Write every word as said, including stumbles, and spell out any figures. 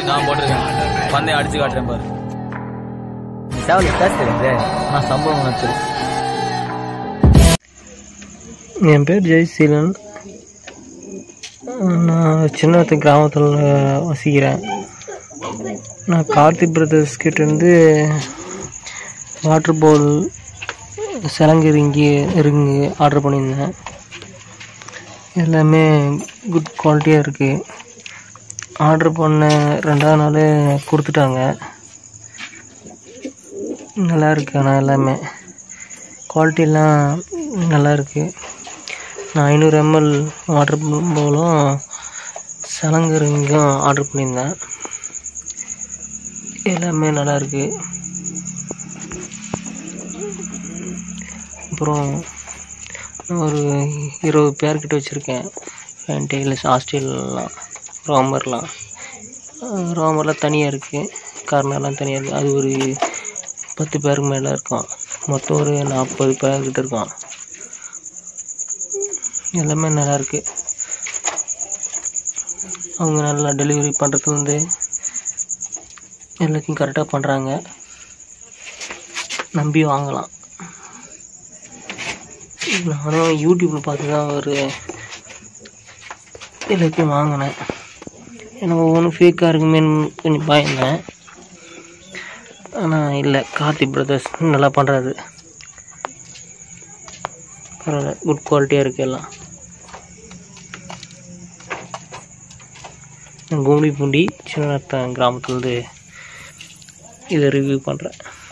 நான் போட்டிருக்கேன். பந்தயம் அடிச்சு காட்டுறேன் பாரு. சேவல் பேசுறது நான் சம்பவம் நினச்சி. என் பேர் ஜெய்சீலன். நான் சின்னத்து கிராமத்தில் வசிக்கிறேன். நான் கார்த்திக் பிரதர்ஸ் கிட்டேருந்து வாட்டர் பால், சலங்கு ரிங்கி ரிங்கு ஆர்டர் பண்ணியிருந்தேன். எல்லாமே குட் குவாலிட்டியாக இருக்குது. ஆர்டர் பண்ண ரெண்டாவது நாள் கொடுத்துட்டாங்க. நல்லா இருக்குது. ஆனால் எல்லாமே குவாலிட்டிலாம் நல்லா இருக்குது. நான் ஐநூறு எம்எல் வாட்டர் பாலும் சலங்கு ரிங்கும் ஆர்டர் பண்ணியிருந்தேன். எல்லாமே நல்லா இருக்குது. அப்புறம் ஒரு இருபது பேர்கிட்ட வச்சுருக்கேன். ஃபேன்டெயில்ஸ், ஆஸ்திரேலியாலாம், ரோமர்லாம். ரோமர்லாம் தனியாக இருக்குது, கார்னர்லாம் தனியாக இருக்குது. அது ஒரு பத்து பேருக்கு மேலே இருக்கும். மொத்தம் ஒரு நாற்பது பேர்கிட்ட இருக்கும். எல்லாமே நல்லாயிருக்கு. அவங்க நல்லா டெலிவரி பண்ணுறது வந்து எல்லாத்தையும் கரெக்டாக பண்ணுறாங்க. நம்பி வாங்கலாம். நானும் யூடியூப்பில் பார்த்து தான் ஒரு எல்லாத்தையும் வாங்கினேன். எனக்கு ஒவ்வொன்றும் ஃபேக்காக இருக்குமேன்னு கொஞ்சம் பயந்தேன். ஆனால் இல்லை, கார்த்திக் பிரதர்ஸ் நல்லா பண்ணுறாரு. பரவாயில்ல, குட் குவாலிட்டியாக இருக்குது எல்லாம். நான் கும்மிடிப்பூண்டி சின்ன கிராமத்துலேருந்து இதை ரிவ்யூ பண்ணுறேன்.